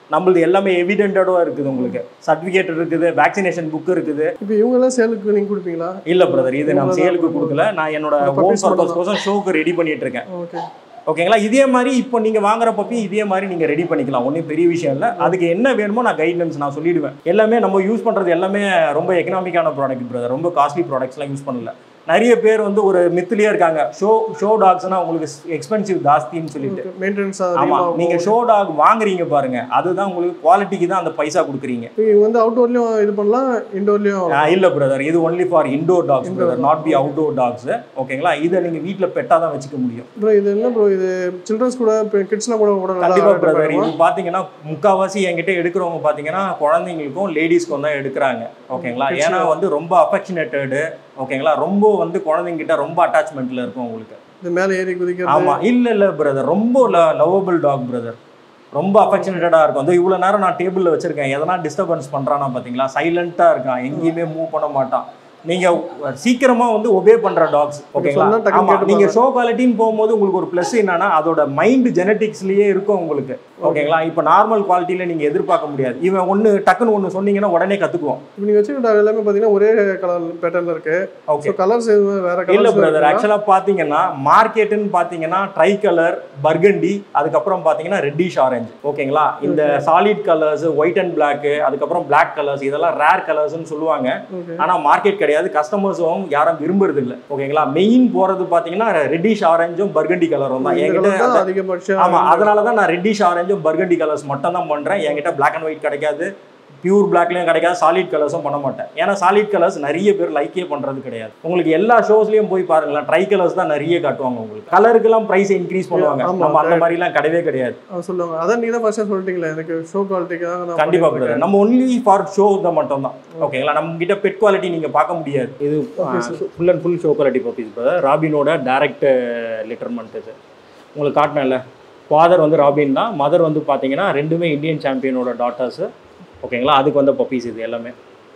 நம்மளது எல்லாமே எவிடென்டோட இருக்குது, உங்களுக்கு சர்டிஃபிகேட் இருக்குது, வேக்சினேஷன் புக் இருக்குது. இப்போ இவங்கெல்லாம் சேலுக்கு நீங்கள் கொடுப்பீங்களா? இல்லை பிரதர், இது நான் சேலுக்கு கொடுக்கல, நான் என்னோட ஹோம் பர்பஸ் கோசம் ஷோக்கு ரெடி பண்ணிட்டு இருக்கேன். ஓகே ஓகேங்களா. இதே மாதிரி இப்போ நீங்கள் வாங்குற பப்பி இதே மாதிரி நீங்கள் ரெடி பண்ணிக்கலாம், ஒன்றும் பெரிய விஷயம் இல்லை. அதுக்கு என்ன வேணுமோ நான் கைட்லைன்ஸ் நான் சொல்லிடுவேன். எல்லாமே நம்ம யூஸ் பண்ணுறது எல்லாமே ரொம்ப எக்கனாமிக்கான ப்ராடக்ட் பிரதர், ரொம்ப காஸ்ட்லி ப்ராடக்ட்ஸ்லாம் யூஸ் பண்ணல. நிறைய பேர் வந்து ஒரு மித்துலேயே இருக்காங்க, ஷோ ஷோ டாக்ஸ்னா உங்களுக்கு எக்ஸ்பென்சிவ் ஜாஸ்தின்னு சொல்லிட்டு. மெயின்டெனன்ஸ் ஆமாம், நீங்கள் ஷோ டாக் வாங்குறீங்க பாருங்க, அதுதான் உங்களுக்கு குவாலிட்டிக்கு தான் அந்த பைசா கொடுக்குறீங்க. இவங்க வந்து அவுட்டோர்லையும் இது பண்ணலாம், இண்டோர்லையும். இல்லை பிரதர், இது only for indoor dogs brother, not be outdoor dogs. ஓகேங்களா, இதை நீங்கள் வீட்டில் பெட்டாக தான் வச்சுக்க முடியும். ப்ரோ இது என்ன ப்ரோ, இது சில்ட்ரன்ஸ் கூட கிட்ஸ்லாம் கூட கூட கண்டிப்பாக பிரதர். இது பார்த்தீங்கன்னா முக்கால்வாசி என்கிட்ட எடுக்கிறவங்க பார்த்தீங்கன்னா குழந்தைங்களுக்கும் லேடிஸ்க்கும் தான் எடுக்கிறாங்க. ஓகேங்களா, ஏன்னா வந்து ரொம்ப அஃபெக்ஷனேட்டடு. ஓகேங்களா, ரொம்ப வந்து குழந்தைங்கிட்ட ரொம்ப அட்டாச்மெண்ட்ல இருக்கும் உங்களுக்கு. இந்த மேலே ஏறி குதிக்கிறது. ஆமாம், இல்லை இல்லை பிரதர், ரொம்ப லவபிள் டாக் பிரதர், ரொம்ப அஃபெக்ஷனேட்டடாக இருக்கும். அந்த இவ்வளோ நேரம் நான் டேபிளில் வச்சுருக்கேன், எதனா டிஸ்டர்பன்ஸ் பண்ணுறானா பார்த்தீங்களா, சைலண்ட்டாக இருக்கான், எங்கேயுமே மூவ் பண்ண மாட்டான். நீங்கள் சீக்கிரமாக வந்து ஒபே பண்ணுற டாக்ஸ். ஓகேங்களா, ஆமாம். நீங்கள் ஷோ குவாலிட்டின்னு போகும்போது உங்களுக்கு ஒரு ப்ளஸ் என்னன்னா, அதோட மைண்டு ஜெனட்டிக்ஸ்லேயே இருக்கும் உங்களுக்கு. ஓகேங்களா, இப்போ நார்மல் குவாலிட்டியில் நீங்கள் எதிர்பார்க்க முடியாது. இவன் ஒன்று டக்குன்னு ஒன்று சொன்னீங்கன்னா உடனே கற்றுக்குவோம். இப்போ நீங்கள் வச்சுக்கிட்ட எல்லாமே பார்த்தீங்கன்னா ஒரே கலர் பேட்டர்னில் இருக்கு. ஓகே, கலர்ஸ் வேற கலர் இல்லை பிரதர். ஆக்சுவலாக பார்த்தீங்கன்னா மார்க்கெட்டுன்னு பார்த்தீங்கன்னா ட்ரை கலர், பர்கண்டி, அதுக்கப்புறம் பார்த்தீங்கன்னா ரெட்டிஷ் ஆரஞ்சு. ஓகேங்களா, இந்த solid colours, white and black, அதுக்கப்புறம் பிளாக் கலர்ஸ், இதெல்லாம் ரேர் கலர்ஸ்ன்னு சொல்லுவாங்க. ஆனால் மார்க்கெட் கிடையாது, கஸ்டமர்ஸும் யாரும் விரும்புறது இல்லை. ஓகேங்களா, மெயின் போகிறது பார்த்தீங்கன்னா ரெட்டிஷ் ஆரஞ்சும் பர்கண்டி கலரும் தான் என்கிட்ட அதிகபட்சம். ஆமாம், அதனால தான் நான் ரெட்டிஷ் ஆரஞ்சும் பர்கண்டி கலர்ஸ் மட்டும் தான் பண்ணுறேன். என்கிட்ட பிளாக் அண்ட் ஒயிட் கிடைக்காது, பியூர் பிளாக்லையும் கிடைக்காது, சாலிட் கலர்ஸும் பண்ண மாட்டேன். ஏன்னா சாலிட் கலர்ஸ் நிறைய பேர் லைக்கே பண்ணுறது கிடையாது. உங்களுக்கு எல்லா ஷோஸ்லையும் போய் பாருங்களேன், ட்ரை கலர்ஸ் தான் நிறைய காட்டுவாங்க. உங்களுக்கு கலருக்கெல்லாம் ப்ரைஸ் இன்க்ரீஸ் பண்ணுவாங்க, நம்ம அந்த மாதிரிலாம் கிடையவே கிடையாது. சொல்லுவாங்க, அதான் நீங்கள் தான் ஃபர்ஸ்ட் சொல்லிட்டீங்களா, எனக்கு ஷோ குவாலிட்டிக்கு தான். கண்டிப்பாக பிரதர், நம்ம ஒன்லி ஃபார் ஷோ தான் மட்டும் தான். ஓகேங்களா, நம்ம கிட்ட பெட் குவாலிட்டி நீங்கள் பார்க்க முடியாது. இது full and full show quality puppies brother. ராபினோட டைரக்ட் லிட்டர்மெண்ட் இது உங்களுக்கு காட்டினேன்ல. ஃபாதர் வந்து ராபின் தான், மதர் வந்து பார்த்தீங்கன்னா ரெண்டுமே இந்தியன் சாம்பியனோட டாட்டர்ஸு. ஓகேங்களா, அதுக்கு வந்த பப்பீஸ் இது எல்லாமே.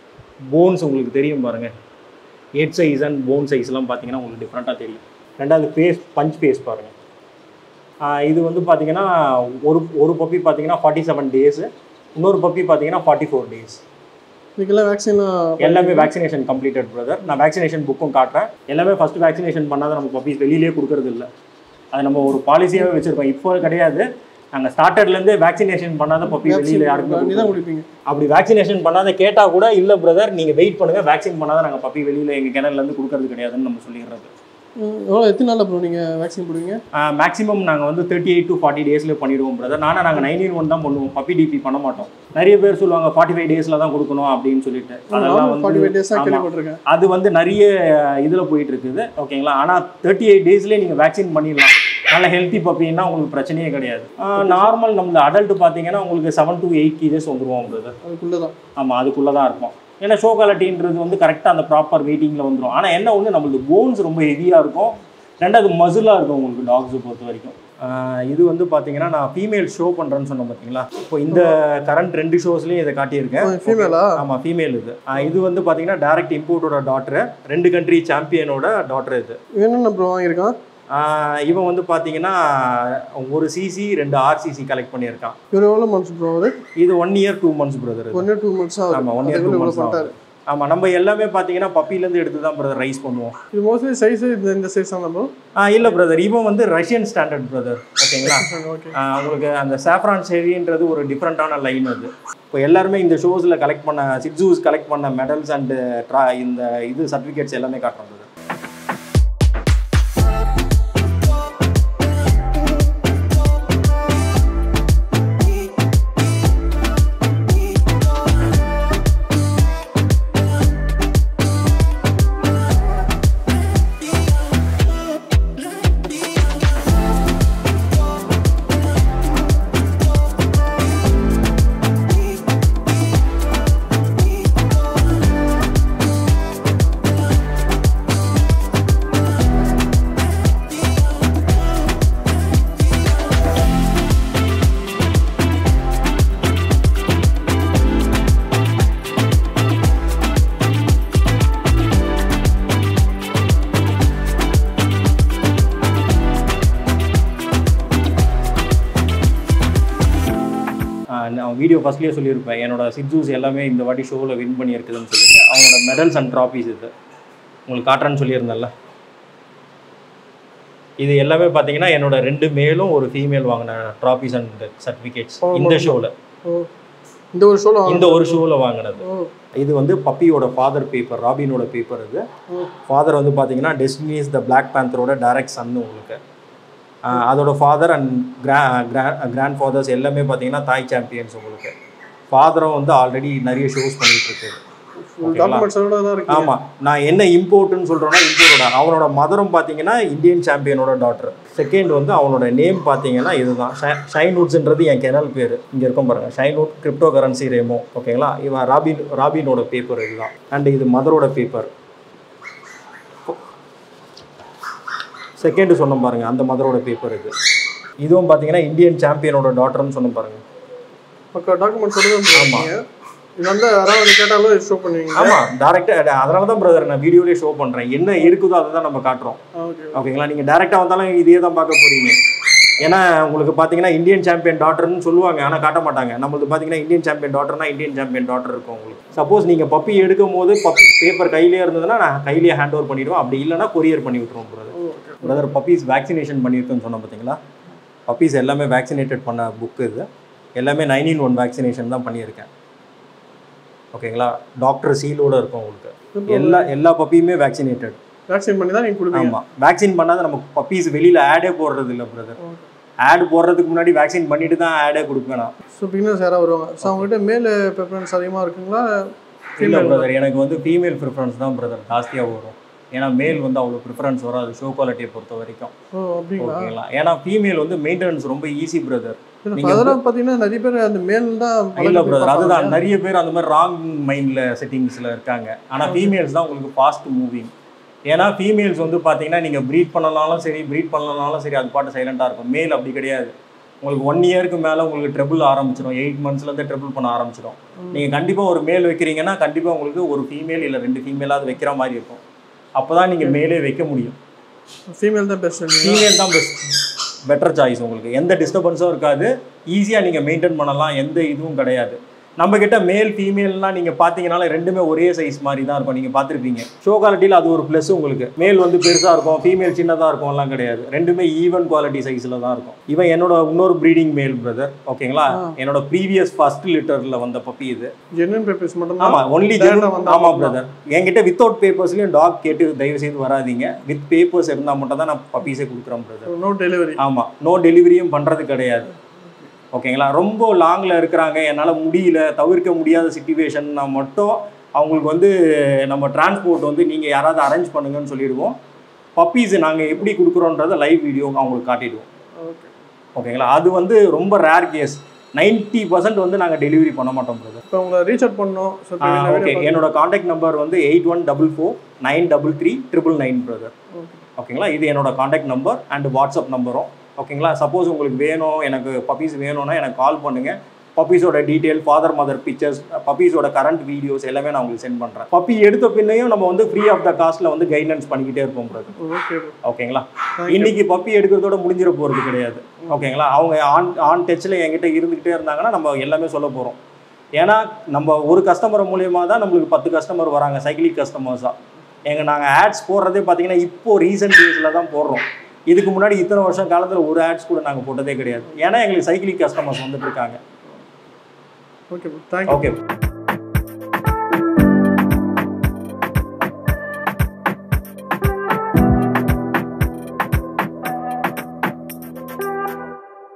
போன்ஸ் உங்களுக்கு தெரியும் பாருங்கள், ஹெட் சைஸ் அண்ட் போன் சைஸ்லாம் பார்த்தீங்கன்னா உங்களுக்கு டிஃப்ரெண்ட்டாக தெரியும். ரெண்டாவது ஃபேஸ், பஞ்ச் ஃபேஸ் பாருங்கள். இது வந்து பார்த்தீங்கன்னா ஒரு ஒரு பப்பி பார்த்தீங்கன்னா ஃபார்ட்டி செவன் டேஸு, இன்னொரு பப்பி பார்த்தீங்கன்னா ஃபார்ட்டி ஃபோர் டேஸ். இதுக்கெல்லாம் வேக்சின் எல்லாமே வேக்சினேஷன் கம்ப்ளீட்டட் பிரதர். நான் வேக்சினேஷன் புக்கும் காட்டுறேன். எல்லாமே ஃபஸ்ட்டு வேக்சினேஷன் பண்ணாத நம்ம பப்பீஸ் வெளியிலே கொடுக்கறது இல்லை, அது நம்ம ஒரு பாலிசியாகவே வச்சுருக்கோம். இப்போ கிடையாது, நாங்கள் ஸ்டார்டர்லேருந்தே வேக்சினேஷன் பண்ணாத பப்பி வெளியில் யாருக்குமே தான் கொடுப்பீங்க. அப்படி வேக்சினேஷன் பண்ணாத கேட்டால் கூட இல்லை பிரதர் நீங்கள் வெயிட் பண்ணுங்கள், வேக்சின் பண்ணாத நாங்கள் பப்பி வெளியில் எங்கள் கிணறுலேருந்து கொடுக்கறது கிடையாதுன்னு நம்ம சொல்லிடுறது. எவ்வளோ எத்தனை நாளில் ப்ரோ நீங்கள் வேக்சின் போடுவீங்க? மேக்ஸிமம் நாங்கள் வந்து தேர்ட்டி எயிட் டு ஃபார்ட்டி டேஸில் பண்ணிவிடுவோம் பிரதர். ஆனால் நாங்கள் நைன்டீன் ஒன் தான் பண்ணுவோம், பப்பி டிபி பண்ண மாட்டோம். நிறைய பேர் சொல்லுவாங்க ஃபார்ட்டி ஃபைவ் டேஸில் தான் கொடுக்கணும் அப்படின்னு சொல்லிட்டு. அதெல்லாம் வந்து அது வந்து நிறைய இதில் போயிட்டு இருக்குது. ஓகேங்களா, ஆனால் தேர்ட்டி எயிட் டேஸ்லேயே நீங்கள் வேக்சின் பண்ணிடலாம். நல்ல ஹெல்த்தி பப்பின்னா உங்களுக்கு பிரச்சனையே கிடையாது. நார்மல் நம்ம அடல்ட் பார்த்தீங்கன்னா உங்களுக்கு செவன் டு எயிட் கேஜஸ் வந்துருவோம் பிரதர். அதுக்குள்ளே தான். ஆமாம், அதுக்குள்ளே தான் இருக்கும். ஏன்னா ஷோ குவாலிட்டின்றது வந்து கரெக்டாக அந்த ப்ராப்பர் வெயிட்டிங்கில் வந்துடும். ஆனால் என்ன ஒன்று, நம்மளுக்கு போன்ஸ் ரொம்ப ஹெவியாக இருக்கும், ரெண்டாவது மசிலாக இருக்கும் உங்களுக்கு டாக்ஸை பொறுத்த வரைக்கும். இது வந்து பார்த்தீங்கன்னா நான் ஃபீமேல் ஷோ பண்ணுறேன்னு சொன்னேன் பார்த்தீங்களா. இப்போ இந்த கரண்ட் ரெண்டு ஷோஸ்லேயும் இதை காட்டியிருக்கேன். ஃபீமேலா? ஆமாம், ஃபீமேல். இது இது வந்து பார்த்தீங்கன்னா டைரக்ட் இம்போர்ட்டோட டாட்டரு, ரெண்டு கண்ட்ரி சாம்பியனோட டாட்டர். இது என்னென்ன ப்ரோ வாங்கியிருக்கான்? இவன் வந்து பார்த்தீங்கன்னா ஒரு சிசி ரெண்டு ஆர்சிசி கலெக்ட் பண்ணியிருக்கான். இது எவ்வளோ மந்த்ஸ் ப்ரோ? இது one year two months brother. One year two months. ஆமாம், ஒன் இயர் டூ மந்த்ஸ். ஆமாம், நம்ம எல்லாமே பார்த்தீங்கன்னா பப்பிலேருந்து எடுத்து தான் பிரதர் ரைஸ் பண்ணுவோம். இது மோஸ்ட்லி சைஸ் இந்த இந்த சைஸ் தான் ப்ரோ? ஆ இல்லை பிரதர், இவன் வந்து ரஷ்யன் ஸ்டாண்டர்ட் பிரதர். ஓகேங்களா, உங்களுக்கு அந்த சாஃப்ரான் ஷெரின்றது ஒரு டிஃப்ரெண்ட்டான லைன். அது இப்போ எல்லாருமே இந்த ஷோஸில் கலெக்ட் பண்ண சிட்ஸூஸ் கலெக்ட் பண்ண மெடல்ஸ் அண்டு ட்ரா இந்த இது சர்டிஃபிகேட்ஸ் எல்லாமே காட்டுறோம். நான் வீடியோ ஃபர்ஸ்ட்லேயே சொல்லியிருப்பேன், என்னோட சிட்ஜூஸ் எல்லாமே இந்த வாட்டி ஷோவில் வின் பண்ணியிருக்குதுன்னு சொல்லிட்டு அவங்களோட மெடல்ஸ் அண்ட் ட்ராஃபீஸ் இது உங்களுக்கு காட்டுறேன்னு சொல்லியிருந்தேன்ல. இது எல்லாமே பார்த்தீங்கன்னா என்னோட ரெண்டு மேலும் ஒரு ஃபீமேல் வாங்கின ட்ராஃபீஸ் அண்ட் சர்டிஃபிகேட்ஸ் இந்த ஷோவில் இந்த ஒரு ஷோவில் இந்த ஒரு ஷோவில் வாங்கினது. இது வந்து பப்பியோட ஃபாதர் பேப்பர், ராபினோட பேப்பர். இது ஃபாதர் வந்து பார்த்தீங்கன்னா டெஸ்டினிஸ் த பிளாக் பேந்தரோட டைரக்ட் சன்னு உங்களுக்கு. அதோட father and gra grandfathers எல்லாமே பார்த்தீங்கன்னா தாய் சாம்பியன்ஸ் உங்களுக்கு. ஃபாதரும் வந்து ஆல்ரெடி நிறைய ஷோஸ் பண்ணிட்டு இருக்காரு. ஆமாம், நான் என்ன இம்போர்ட்னு சொல்கிறேன்னா இம்போர்ட்டோட அவனோட மதரும் பார்த்தீங்கன்னா இந்தியன் சாம்பியனோட டாட்டர். செகண்ட் வந்து அவனோட நேம் பார்த்தீங்கன்னா இதுதான் ஷைன்வுட்ஸ்ன்றது என் கெனல் பேர். இங்கே இருக்கும் பாருங்கள், ஷைன்வுட் கிரிப்டோ கரன்சி ரேமோ. ஓகேங்களா, இவன் ராபின் ராபினோட பேப்பர் இதுதான். அண்ட் இது மதரோட பேப்பர். செகண்டு சொன்ன பாருங்க, அந்த மதரோட பேப்பர் இது. இதுவும் பார்த்தீங்கன்னா இந்தியன் சாம்பியனோட டாட்டர்னு சொன்ன பாருங்க. டாக்குமெண்ட் சொல்லுங்க. ஆமாம், இது வந்து யாராவது கேட்டாலும் ஷோ பண்ணுவீங்க. ஆமாம், டேரெக்டாக. அதனால தான் பிரதர் நான் வீடியோலேயே ஷோ பண்ணுறேன். என்ன இருக்குதோ அதை தான் நம்ம காட்டுறோம். ஓகேங்களா, நீங்கள் டேரெக்டாக வந்தாலும் இதே தான் பார்க்க போகிறீங்க. ஏன்னா உங்களுக்கு பார்த்தீங்கன்னா இந்தியன் சாம்பியன் டாட்டர்னு சொல்லுவாங்க, ஆனால் காட்ட மாட்டாங்க. நம்மளுக்கு பார்த்தீங்கன்னா இந்தியன் சாம்பியன் டாட்டர்னா இந்தியன் சாம்பியன் டாட்டர் இருக்கும் உங்களுக்கு. சப்போஸ் நீங்கள் பப்பி எடுக்கும் போது பப்பி பேப்பர் கையிலே இருந்ததுன்னா நான் கையிலேயே ஹேண்ட் ஓவர் பண்ணிவிடுவோம். அப்படி இல்லைனா கொரியர் பண்ணி விட்டுருவோம் பிரதர். பிரதர் பப்பீஸ் வேக்சினேஷன் பண்ணியிருக்குன்னு சொன்னோம் பார்த்தீங்களா. பப்பீஸ் எல்லாமே வேக்சினேட்டட் பண்ண புக்கு இது. எல்லாமே நைன் இன் ஒன் வேக்சினேஷன் தான் பண்ணியிருக்கேன். ஓகேங்களா, டாக்டர் சீலோடு இருக்கும் உங்களுக்கு. எல்லா எல்லா பப்பியுமே வேக்சினேட்டட். வேக்சின் பண்ணி தான் நீங்கள் கொடுப்பீங்க. ஆமாம், வேக்சின் பண்ணாத நம்ம பப்பீஸ் வெளியில் ஆடே போடுறது இல்லை பிரதர். ஆட் போடுறதுக்கு முன்னாடி வேக்சின் பண்ணிட்டு தான் ஆடே கொடுப்பேன் நான். ஸோ பிகினர்ஸ் யாராவது வருவாங்க. ஸோ அவங்ககிட்ட மேல் ப்ரிஃபரன்ஸ் அதிகமாக இருக்குங்களா? இல்லை பிரதர், எனக்கு வந்து ஃபீமேல் ப்ரிஃபரன்ஸ் தான் பிரதர் ஜாஸ்தியாக வரும். ஏன்னா மேல் வந்து அவ்வளோ ப்ரிஃபரன்ஸ் வராது ஷோ குவாலிட்டியை பொறுத்த வரைக்கும். ஓகேங்களா, ஏன்னா ஃபீமேல் வந்து மெயின்டெனன்ஸ் ரொம்ப ஈஸி பிரதர். அதெல்லாம் பார்த்தீங்கன்னா நிறைய பேர் அந்த மேல் தான் இல்லை பிரதர், அதுதான் நிறைய பேர் அந்த மாதிரி ராங் மைண்டில் செட்டிங்ஸில் இருக்காங்க. ஆனால் ஃபீமேல்ஸ் தான் உங்களுக்கு ஃபாஸ்ட் மூவிங். ஏன்னா ஃபீமேல்ஸ் வந்து பார்த்தீங்கன்னா நீங்கள் ப்ரீட் பண்ணலாலும் சரி ப்ரீட் பண்ணலனாலும் சரி அது பாட்டு சைலண்ட்டாக இருக்கும். மேல் அப்படி கிடையாது. உங்களுக்கு ஒன் இயருக்கு மேலே உங்களுக்கு ட்ரிபிள் ஆரம்பிச்சிடும். எயிட் மந்த்ஸ்லேருந்து ட்ரிபிள் பண்ண ஆரம்பிச்சிடும். நீங்கள் கண்டிப்பாக ஒரு மேல் வைக்கிறீங்கன்னா கண்டிப்பாக உங்களுக்கு ஒரு ஃபீமேல் இல்லை ரெண்டு ஃபீமேலாவது வைக்கிற மாதிரி இருக்கும். அப்போ தான் நீங்கள் மேலே வைக்க முடியும். ஃபீமேல் தான் பெஸ்ட். ஃபீமேல் தான் பெஸ்ட், பெட்டர் சாய்ஸ். உங்களுக்கு எந்த டிஸ்டர்பன்ஸும் இருக்காது. ஈஸியாக நீங்கள் மெயின்டைன் பண்ணலாம், எந்த இதுவும் கிடையாது. நம்மக்கிட்ட மேல் ஃபீமேல்லாம் நீங்கள் பார்த்தீங்கனால ரெண்டுமே ஒரே சைஸ் மாதிரி தான் இருக்கும். நீங்கள் பார்த்துருப்பீங்க ஷோ குவாலிட்டியில் அது ஒரு ப்ளஸ் உங்களுக்கு. மேல் வந்து பெருசாக இருக்கும், ஃபீமேல் சின்னதாக இருக்கும்லாம் கிடையாது. ரெண்டுமே ஈவன் குவாலிட்டி சைஸில் தான் இருக்கும். இவன் என்னோட இன்னொரு ப்ரீடிங் மேல் பிரதர். ஓகேங்களா, என்னோட ப்ரீவியஸ் ஃபர்ஸ்ட் லிட்டரில் வந்த பப்பி இது. ஜென்வன் பேப்பர்ஸ் மட்டும். ஆமாம், ஒன்லி ஜென்வன். ஆமாம் பிரதர், என்கிட்ட வித்தவுட் பேப்பர்ஸ்லையும் டாக் கேட்டு தயவு செய்து வராதிங்க. வித் பேப்பர்ஸ் இருந்தால் மட்டும் தான் நான் பப்பீஸே கொடுக்குறேன் பிரதர். No delivery. ஆமாம், நோ டெலிவரியும் பண்ணுறது கிடையாது. ஓகேங்களா, ரொம்ப லாங்கில் இருக்கிறாங்க, என்னால் முடியல, தவிர்க்க முடியாத சிச்சுவேஷன்னா மட்டும் அவங்களுக்கு வந்து நம்ம டிரான்ஸ்போர்ட் வந்து நீங்கள் யாராவது அரேஞ்ச் பண்ணுங்கன்னு சொல்லிடுவோம். பப்பீஸ் நாங்கள் எப்படி கொடுக்குறோன்றதை லைவ் வீடியோ அவங்களுக்கு காட்டிடுவோம். ஓகேங்களா, அது வந்து ரொம்ப ரேர் கேஸ். நைன்ட்டி பர்சன்ட் வந்து நாங்கள் டெலிவரி பண்ண மாட்டோம் பிரதர். இப்போ உங்களை ரீச் அவுட் பண்ணோம். ஓகே, என்னோட காண்டாக்ட் நம்பர் வந்து eight one double four nine double three triple nine brother. ஓகேங்களா, இது என்னோட காண்டாக்ட் நம்பர் அண்ட் வாட்ஸ்அப் நம்பரும். ஓகேங்களா, சப்போஸ் உங்களுக்கு வேணும், எனக்கு பப்பீஸ் வேணும்னா எனக்கு கால் பண்ணுங்கள். பப்பீஸோட டீட்டெயில், ஃபாதர் மதர் பிக்சர்ஸ், பப்பீஸோட கரண்ட் வீடியோஸ் எல்லாமே நான் உங்களுக்கு சென்ட் பண்ணுறேன். பப்பி எடுத்த பின்னையும் நம்ம வந்து ஃப்ரீ ஆஃப் த காஸ்ட்டில் வந்து கைடன்ஸ் பண்ணிக்கிட்டே இருப்போம் பிரதர். ஓகேங்களா, இன்னைக்கு பப்பி எடுக்கிறதோட முடிஞ்சிட போகிறது கிடையாது. ஓகேங்களா, அவங்க ஆன் ஆன் டச்சில் என்கிட்ட இருந்துக்கிட்டே இருந்தாங்கன்னா நம்ம எல்லாமே சொல்ல போகிறோம். ஏன்னா நம்ம ஒரு கஸ்டமர் மூலியமாக தான் நம்மளுக்கு பத்து கஸ்டமர் வராங்க, சைக்கிளிக் கஸ்டமர்ஸாக. எங்கள் நாங்கள் ஆட்ஸ் போடுறதே பார்த்தீங்கன்னா இப்போது ரீசெண்ட் டேஸில் தான் போடுறோம். இதுக்கு முன்னாடி இத்தனை வருஷம் காலத்தில் ஒரு ஆட்ஸ் கூட நாங்கள் போட்டதே கிடையாது. ஏன்னா எங்களுக்கு சைக்கிளிக் கஸ்டமர்ஸ் வந்துட்டு இருக்காங்க. Okay, thank you. ஓகே.